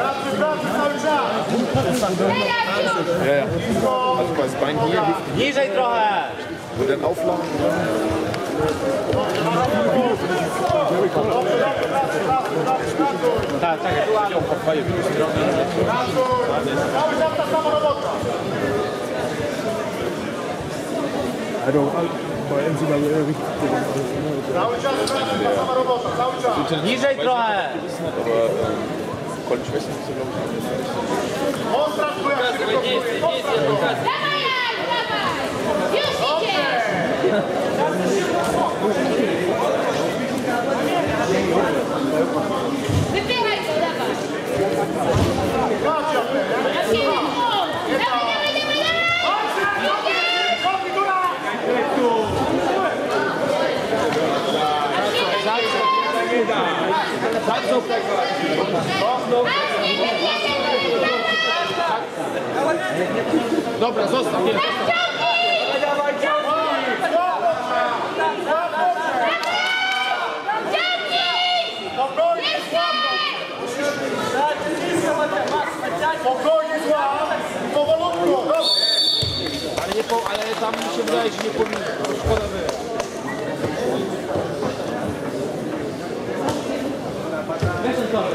Ja, ja. Also das Bein hier. Niżej trochę! Und dann aufladen. Tak, czekaj, tu ale niżej trochę! Konnte ich wissen, so glaube Wypieraj go, dawaj! Dobra, zostaw, nie. Spokojnie, zła! Powolutku! Ale tam mi się wydaje, że nie powinno. Szkoda by. Weź to.